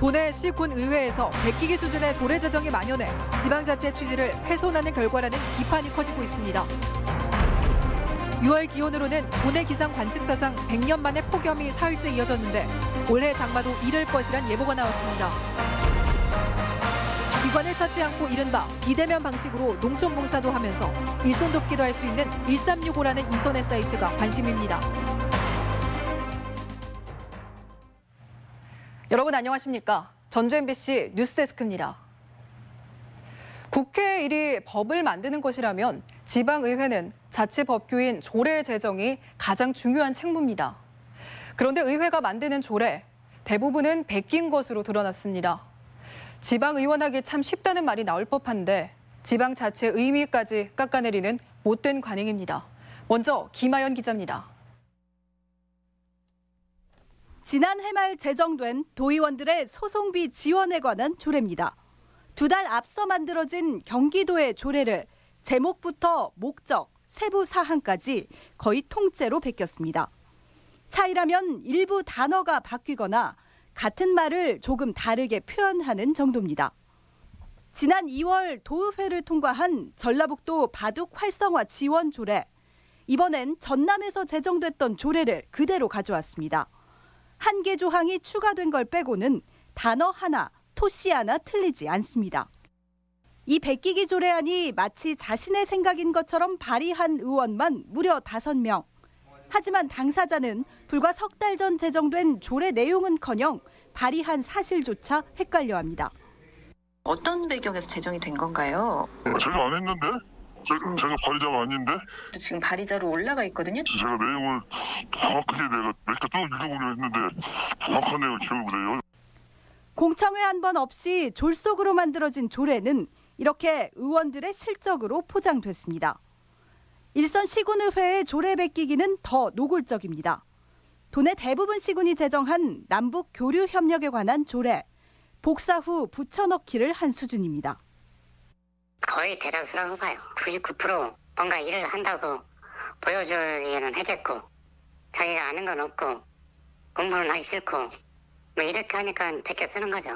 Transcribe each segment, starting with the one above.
도내 시군 의회에서 베끼기 수준의 조례 제정이 만연해 지방자치 취지를 훼손하는 결과라는 비판이 커지고 있습니다. 6월 기온으로는 도내 기상 관측 사상 100년 만에 폭염이 사흘째 이어졌는데 올해 장마도 이를 것이란 예보가 나왔습니다. 기관을 찾지 않고 이른바 비대면 방식으로 농촌 봉사도 하면서 일손 돕기도 할 수 있는 1365라는 인터넷 사이트가 관심입니다. 여러분 안녕하십니까? 전주 MBC 뉴스데스크입니다. 국회의 일이 법을 만드는 것이라면 지방의회는 자치법규인 조례 제정이 가장 중요한 책무입니다. 그런데 의회가 만드는 조례, 대부분은 베낀 것으로 드러났습니다. 지방의원하기 참 쉽다는 말이 나올 법한데 지방자치의 의미까지 깎아내리는 못된 관행입니다. 먼저 김아연 기자입니다. 지난해 말 제정된 도의원들의 소송비 지원에 관한 조례입니다. 2달 앞서 만들어진 경기도의 조례를 제목부터 목적, 세부 사항까지 거의 통째로 베꼈습니다. 차이라면 일부 단어가 바뀌거나 같은 말을 조금 다르게 표현하는 정도입니다. 지난 2월 도의회를 통과한 전라북도 바둑 활성화 지원 조례. 이번엔 전남에서 제정됐던 조례를 그대로 가져왔습니다. 한 개 조항이 추가된 걸 빼고는 단어 하나, 토씨 하나 틀리지 않습니다. 이 베끼기 조례안이 마치 자신의 생각인 것처럼 발의한 의원만 무려 5명. 하지만 당사자는 불과 석 달 전 제정된 조례 내용은커녕 발의한 사실조차 헷갈려합니다. 어떤 배경에서 제정이 된 건가요? 제가 안 했는데? 제가 발의자가 아닌데? 지금 발의자로 올라가 있거든요. 제가 내용을 정확하게 내가 몇 개 또 읽어보려 했는데 정확한 내용을 기억을 못해요. 공청회 한 번 없이 졸속으로 만들어진 조례는 이렇게 의원들의 실적으로 포장됐습니다. 일선 시군의회의 조례 베끼기는 더 노골적입니다. 도내 대부분 시군이 제정한 남북 교류 협력에 관한 조례, 복사 후 붙여넣기를 한 수준입니다. 거의 대다수라고 봐요. 99% 뭔가 일을 한다고 보여주기에는 하겠고 자기가 아는 건 없고 공부는 하기 싫고 뭐 이렇게 하니까 베껴 쓰는 거죠.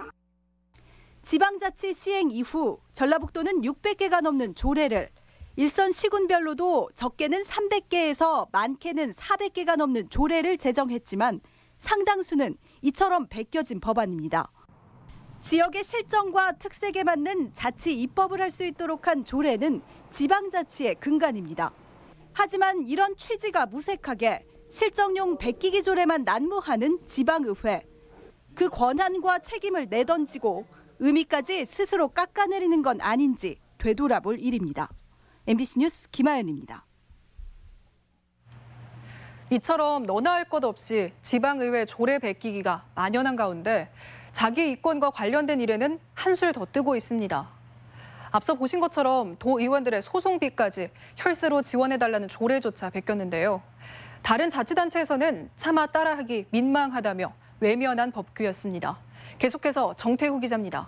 지방자치 시행 이후 전라북도는 600개가 넘는 조례를 일선 시군별로도 적게는 300개에서 많게는 400개가 넘는 조례를 제정했지만 상당수는 이처럼 베껴진 법안입니다. 지역의 실정과 특색에 맞는 자치 입법을 할 수 있도록 한 조례는 지방자치의 근간입니다. 하지만 이런 취지가 무색하게 실정용 베끼기 조례만 난무하는 지방의회. 그 권한과 책임을 내던지고 의미까지 스스로 깎아내리는 건 아닌지 되돌아볼 일입니다. MBC 뉴스 김아연입니다. 이처럼 너나 할 것 없이 지방의회 조례 베끼기가 만연한 가운데 자기 이권과 관련된 일에는 한술 더 뜨고 있습니다. 앞서 보신 것처럼 도의원들의 소송비까지 혈세로 지원해달라는 조례조차 베꼈는데요. 다른 자치단체에서는 차마 따라하기 민망하다며 외면한 법규였습니다. 계속해서 정태후 기자입니다.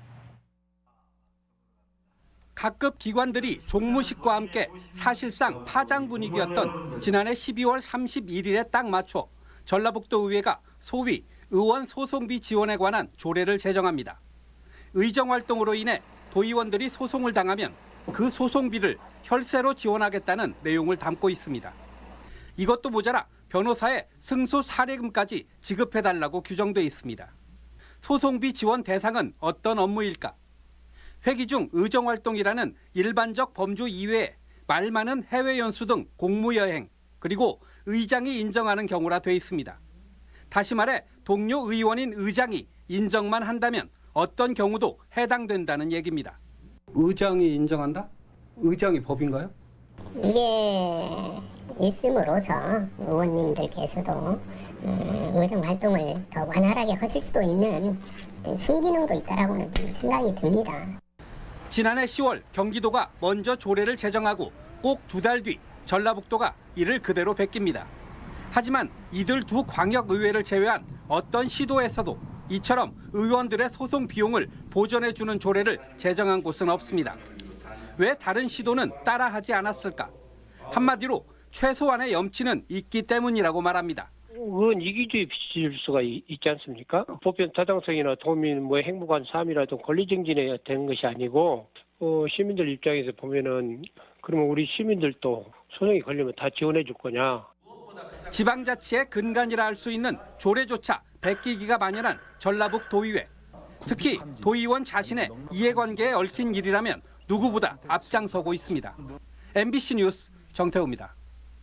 각급 기관들이 종무식과 함께 사실상 파장 분위기였던 지난해 12월 31일에 딱 맞춰 전라북도 의회가 소위 의원 소송비 지원에 관한 조례를 제정합니다. 의정활동으로 인해 도의원들이 소송을 당하면 그 소송비를 혈세로 지원하겠다는 내용을 담고 있습니다. 이것도 모자라 변호사의 승소 사례금까지 지급해달라고 규정돼 있습니다. 소송비 지원 대상은 어떤 업무일까? 회기 중 의정활동이라는 일반적 범주 이외에 말 많은 해외 연수 등 공무여행, 그리고 의장이 인정하는 경우라 돼 있습니다. 다시 말해 동료 의원인 의장이 인정만 한다면 어떤 경우도 해당된다는 얘기입니다. 의장이 인정한다? 의장이 법인가요? 이게 있음으로써 의원님들께서도 의정 활동을 더 원활하게 하실 수도 있는 순기능도 있다라고는 생각이 듭니다. 지난해 10월 경기도가 먼저 조례를 제정하고 꼭 2달 뒤 전라북도가 이를 그대로 베낍니다. 하지만 이들 두 광역의회를 제외한 어떤 시도에서도 이처럼 의원들의 소송 비용을 보전해주는 조례를 제정한 곳은 없습니다. 왜 다른 시도는 따라하지 않았을까? 한마디로 최소한의 염치는 있기 때문이라고 말합니다. 의원 이기주의 비칠 수가 있지 않습니까? 보편 타당성이나 도민 행복한 삶이라도 권리증진해야 되는 것이 아니고 시민들 입장에서 보면은 그러면 우리 시민들도 소송이 걸리면 다 지원해 줄 거냐? 지방자치의 근간이라 할 수 있는 조례조차 베끼기가 만연한 전라북 도의회. 특히 도의원 자신의 이해관계에 얽힌 일이라면 누구보다 앞장서고 있습니다. MBC 뉴스 정태우입니다.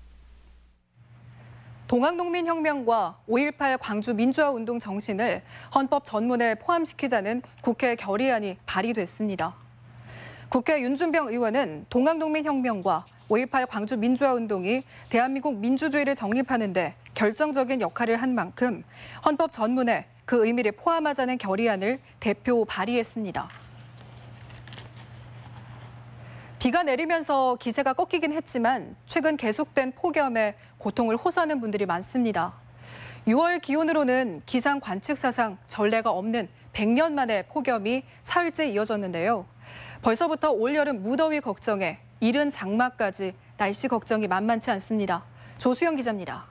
동학농민혁명과 5.18 광주 민주화운동 정신을 헌법 전문에 포함시키자는 국회 결의안이 발의됐습니다. 국회 윤준병 의원은 동학농민혁명과 5.18 광주 민주화운동이 대한민국 민주주의를 정립하는 데 결정적인 역할을 한 만큼 헌법 전문에 그 의미를 포함하자는 결의안을 대표 발의했습니다. 비가 내리면서 기세가 꺾이긴 했지만 최근 계속된 폭염에 고통을 호소하는 분들이 많습니다. 6월 기온으로는 기상 관측 사상 전례가 없는 100년 만의 폭염이 사흘째 이어졌는데요. 벌써부터 올여름 무더위 걱정에 이른 장마까지 날씨 걱정이 만만치 않습니다. 조수영 기자입니다.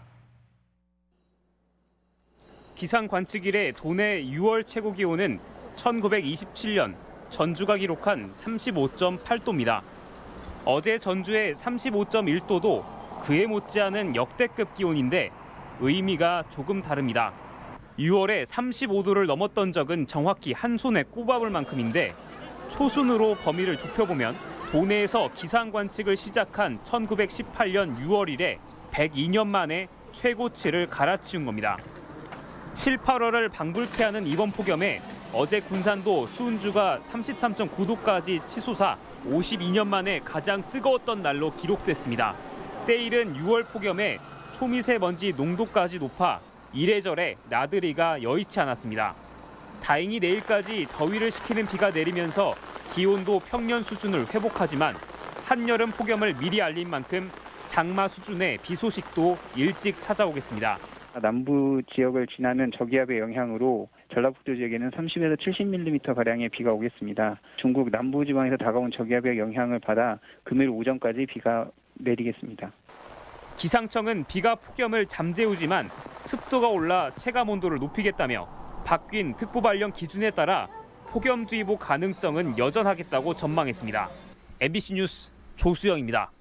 기상 관측 이래 도내 6월 최고 기온은 1927년 전주가 기록한 35.8도입니다. 어제 전주의 35.1도도 그에 못지않은 역대급 기온인데 의미가 조금 다릅니다. 6월에 35도를 넘었던 적은 정확히 한 손에 꼽아볼 만큼인데 초순으로 범위를 좁혀보면 도내에서 기상 관측을 시작한 1918년 6월 이래 102년 만에 최고치를 갈아치운 겁니다. 7, 8월을 방불케 하는 이번 폭염에 어제 군산도 수은주가 33.9도까지 치솟아 52년 만에 가장 뜨거웠던 날로 기록됐습니다. 때이른 6월 폭염에 초미세먼지 농도까지 높아 이래저래 나들이가 여의치 않았습니다. 다행히 내일까지 더위를 식히는 비가 내리면서 기온도 평년 수준을 회복하지만 한여름 폭염을 미리 알린 만큼 장마 수준의 비 소식도 일찍 찾아오겠습니다. 남부 지역을 지나는 저기압의 영향으로 전라북도 지역에는 30에서 70mm가량의 비가 오겠습니다. 중국 남부지방에서 다가온 저기압의 영향을 받아 금요일 오전까지 비가 내리겠습니다. 기상청은 비가 폭염을 잠재우지만 습도가 올라 체감 온도를 높이겠다며 바뀐 특보 발령 기준에 따라 폭염주의보 가능성은 여전하겠다고 전망했습니다. MBC 뉴스 조수영입니다.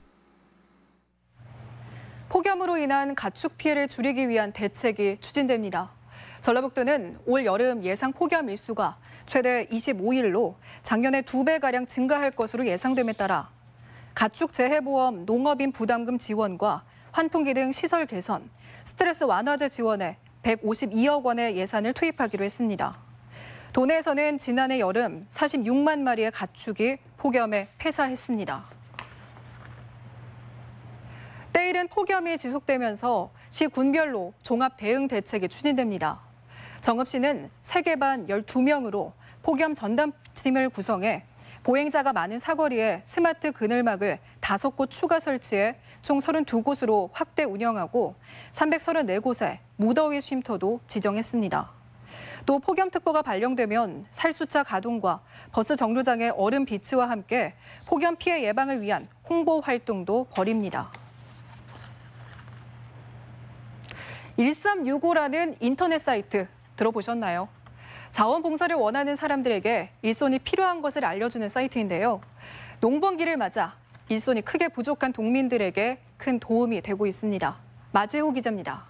폭염으로 인한 가축 피해를 줄이기 위한 대책이 추진됩니다. 전라북도는 올 여름 예상 폭염 일수가 최대 25일로 작년의 2배가량 증가할 것으로 예상됨에 따라 가축 재해보험 농업인 부담금 지원과 환풍기 등 시설 개선, 스트레스 완화제 지원에 152억 원의 예산을 투입하기로 했습니다. 도내에서는 지난해 여름 46만 마리의 가축이 폭염에 폐사했습니다. 때이른 폭염이 지속되면서 시 군별로 종합 대응 대책이 추진됩니다. 정읍시는 3개 반 12명으로 폭염 전담팀을 구성해 보행자가 많은 사거리에 스마트 그늘막을 5곳 추가 설치해 총 32곳으로 확대 운영하고 334곳에 무더위 쉼터도 지정했습니다. 또 폭염특보가 발령되면 살수차 가동과 버스 정류장의 얼음 비치와 함께 폭염 피해 예방을 위한 홍보 활동도 벌입니다. 1365라는 인터넷 사이트 들어보셨나요? 자원봉사를 원하는 사람들에게 일손이 필요한 것을 알려주는 사이트인데요. 농번기를 맞아 일손이 크게 부족한 동민들에게 큰 도움이 되고 있습니다. 마재호 기자입니다.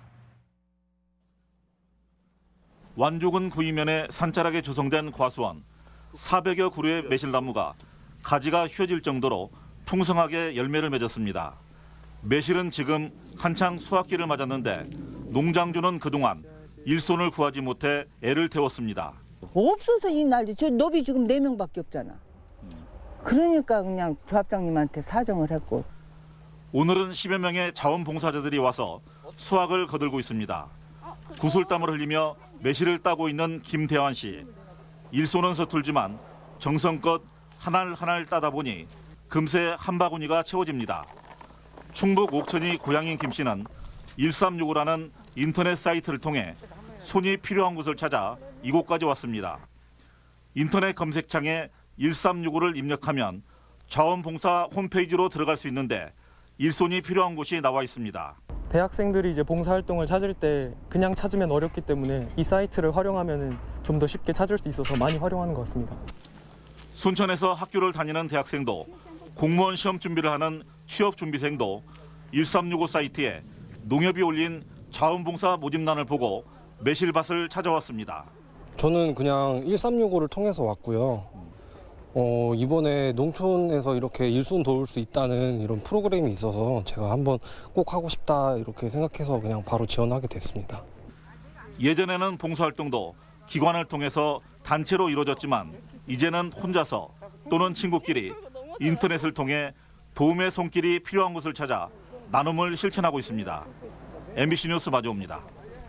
완조군 구이면에 산자락에 조성된 과수원, 400여 그루의 매실나무가 가지가 휘어질 정도로 풍성하게 열매를 맺었습니다. 매실은 지금 한창 수확기를 맞았는데 농장주는 그동안 일손을 구하지 못해 애를 태웠습니다. 없어서 이 난리. 저 너비 지금 4명밖에 없잖아. 그러니까 그냥 조합장님한테 사정을 했고. 오늘은 10여 명의 자원봉사자들이 와서 수확을 거들고 있습니다. 구슬땀을 흘리며 매실을 따고 있는 김대환 씨. 일손은 서툴지만 정성껏 한 알 한 알 따다 보니 금세 한 바구니가 채워집니다. 충북 옥천이 고향인 김 씨는 1365라는 인터넷 사이트를 통해 손이 필요한 곳을 찾아 이곳까지 왔습니다. 인터넷 검색창에 1365를 입력하면 자원봉사 홈페이지로 들어갈 수 있는데 일손이 필요한 곳이 나와 있습니다. 대학생들이 이제 봉사활동을 찾을 때 그냥 찾으면 어렵기 때문에 이 사이트를 활용하면 좀 더 쉽게 찾을 수 있어서 많이 활용하는 것 같습니다. 순천에서 학교를 다니는 대학생도 공무원 시험 준비를 하는 취업준비생도 1365 사이트에 농협이 올린 자원봉사 모집란을 보고 매실밭을 찾아왔습니다. 저는 그냥 1365를 통해서 왔고요. 이번에 농촌에서 이렇게 일손 도울 수 있다는 이런 프로그램이 있어서 제가 한번 꼭 하고 싶다 이렇게 생각해서 그냥 바로 지원하게 됐습니다. 예전에는 봉사활동도 기관을 통해서 단체로 이루어졌지만 이제는 혼자서 또는 친구끼리 인터넷을 통해 도움의 손길이 필요한 곳을 찾아 나눔을 실천하고 있습니다. MBC 뉴스 마주옵니다.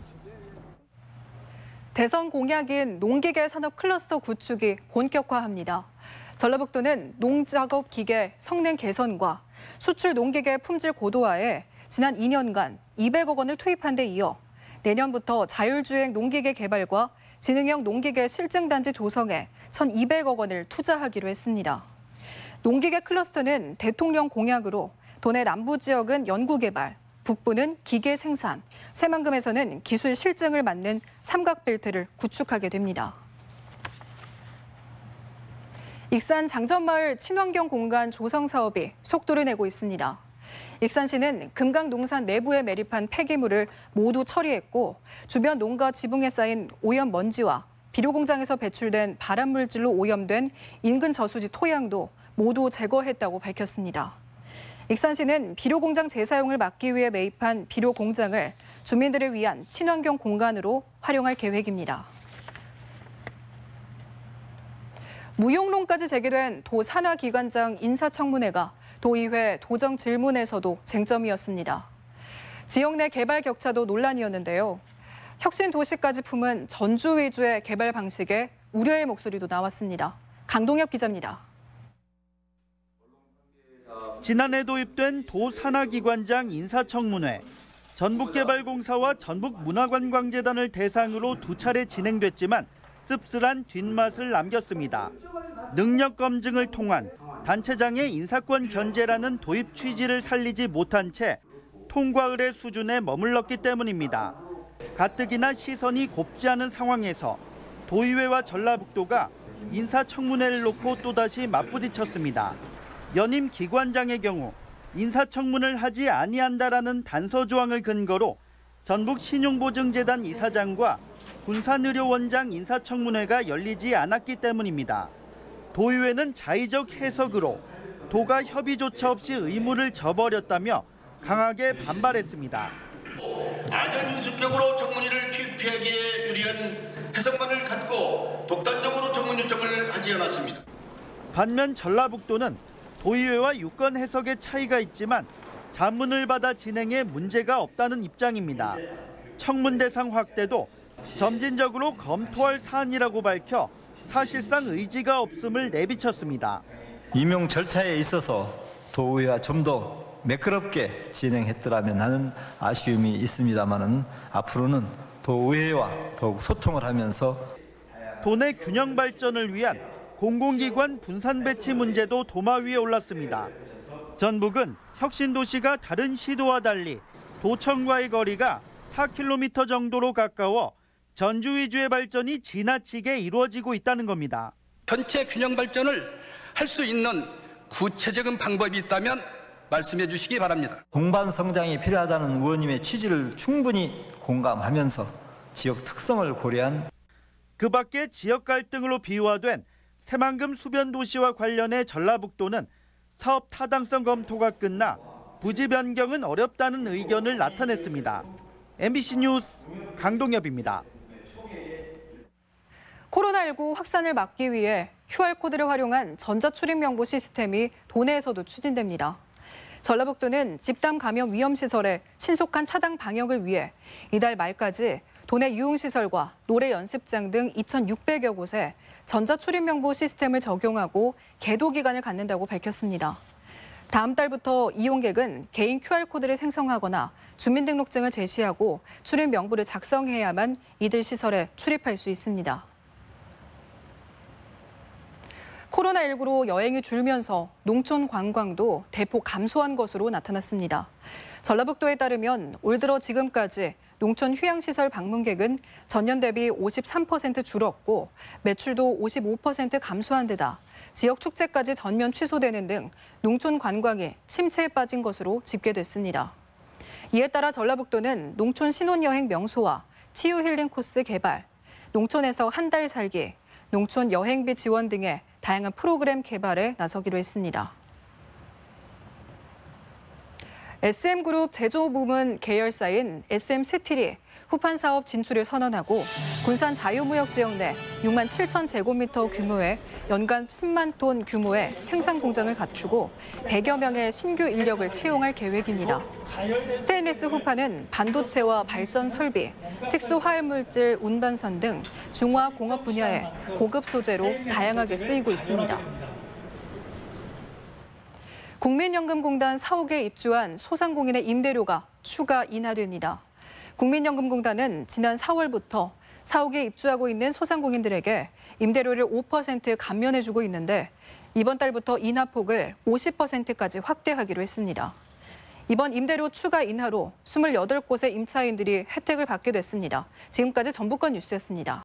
대선 공약인 농기계 산업 클러스터 구축이 본격화합니다. 전라북도는 농작업 기계 성능 개선과 수출 농기계 품질 고도화에 지난 2년간 200억 원을 투입한 데 이어 내년부터 자율주행 농기계 개발과 지능형 농기계 실증단지 조성에 1,200억 원을 투자하기로 했습니다. 농기계 클러스터는 대통령 공약으로 도내 남부 지역은 연구개발, 북부는 기계 생산, 새만금에서는 기술 실증을 맡는 삼각벨트를 구축하게 됩니다. 익산 장전마을 친환경 공간 조성 사업이 속도를 내고 있습니다. 익산시는 금강농산 내부에 매립한 폐기물을 모두 처리했고 주변 농가 지붕에 쌓인 오염 먼지와 비료공장에서 배출된 발암물질로 오염된 인근 저수지 토양도 모두 제거했다고 밝혔습니다. 익산시는 비료공장 재사용을 막기 위해 매입한 비료공장을 주민들을 위한 친환경 공간으로 활용할 계획입니다. 무용론까지 제기된 도 산하기관장 인사청문회가 도의회 도정 질문에서도 쟁점이었습니다. 지역 내 개발 격차도 논란이었는데요. 혁신 도시까지 품은 전주 위주의 개발 방식에 우려의 목소리도 나왔습니다. 강동엽 기자입니다. 지난해 도입된 도 산하기관장 인사청문회. 전북개발공사와 전북문화관광재단을 대상으로 두 차례 진행됐지만 씁쓸한 뒷맛을 남겼습니다. 능력 검증을 통한 단체장의 인사권 견제라는 도입 취지를 살리지 못한 채 통과 의뢰 수준에 머물렀기 때문입니다. 가뜩이나 시선이 곱지 않은 상황에서 도의회와 전라북도가 인사청문회를 놓고 또다시 맞부딪혔습니다. 연임 기관장의 경우 인사청문을 하지 아니한다라는 단서 조항을 근거로 전북신용보증재단 이사장과 군산의료원장 인사청문회가 열리지 않았기 때문입니다. 도의회는 자의적 해석으로 도가 협의조차 없이 의무를 저버렸다며 강하게 반발했습니다. 안전인수격으로 청문회를 피하기에 유리한 해석만을 갖고 독단적으로 청문 요청을 하지 않았습니다. 반면 전라북도는 도의회와 유권 해석의 차이가 있지만 자문을 받아 진행에 문제가 없다는 입장입니다. 청문 대상 확대도 점진적으로 검토할 사안이라고 밝혀 사실상 의지가 없음을 내비쳤습니다. 임용 절차에 있어서 도의회와 좀 더 매끄럽게 진행했더라면 하는 아쉬움이 있습니다만은 앞으로는 도의회와 더욱 소통을 하면서 도내 균형 발전을 위한 공공기관 분산 배치 문제도 도마 위에 올랐습니다. 전북은 혁신도시가 다른 시도와 달리 도청과의 거리가 4km 정도로 가까워 전주 위주의 발전이 지나치게 이루어지고 있다는 겁니다. 전체 균형 발전을 할 수 있는 구체적인 방법이 있다면 말씀해 주시기 바랍니다. 동반 성장이 필요하다는 의원님의 취지를 충분히 공감하면서 지역 특성을 고려한 그 밖에 지역 갈등으로 비화된 새만금 수변 도시와 관련해 전라북도는 사업 타당성 검토가 끝나 부지 변경은 어렵다는 의견을 나타냈습니다. MBC 뉴스 강동엽입니다. 코로나19 확산을 막기 위해 QR코드를 활용한 전자출입명부 시스템이 도내에서도 추진됩니다. 전라북도는 집단 감염 위험시설의 신속한 차단 방역을 위해 이달 말까지 도내 유흥시설과 노래 연습장 등 2,600여 곳에 전자출입명부 시스템을 적용하고 계도 기간을 갖는다고 밝혔습니다. 다음 달부터 이용객은 개인 QR코드를 생성하거나 주민등록증을 제시하고 출입 명부를 작성해야만 이들 시설에 출입할 수 있습니다. 코로나19로 여행이 줄면서 농촌 관광도 대폭 감소한 것으로 나타났습니다. 전라북도에 따르면 올 들어 지금까지 농촌 휴양시설 방문객은 전년 대비 53% 줄었고 매출도 55% 감소한 데다 지역 축제까지 전면 취소되는 등 농촌 관광이 침체에 빠진 것으로 집계됐습니다. 이에 따라 전라북도는 농촌 신혼여행 명소와 치유 힐링 코스 개발, 농촌에서 한 달 살기, 농촌 여행비 지원 등의 다양한 프로그램 개발에 나서기로 했습니다. SM그룹 제조부문 계열사인 SM스틸이 후판 사업 진출을 선언하고 군산 자유무역 지역 내 6만 7천 제곱미터 규모의 연간 10만 톤 규모의 생산 공장을 갖추고 100여 명의 신규 인력을 채용할 계획입니다. 스테인리스 후판은 반도체와 발전 설비, 특수 화학물질 운반선 등 중화공업 분야의 고급 소재로 다양하게 쓰이고 있습니다. 국민연금공단 사옥에 입주한 소상공인의 임대료가 추가 인하됩니다. 국민연금공단은 지난 4월부터 사옥에 입주하고 있는 소상공인들에게 임대료를 5% 감면해주고 있는데 이번 달부터 인하폭을 50%까지 확대하기로 했습니다. 이번 임대료 추가 인하로 28곳의 임차인들이 혜택을 받게 됐습니다. 지금까지 전북권 뉴스였습니다.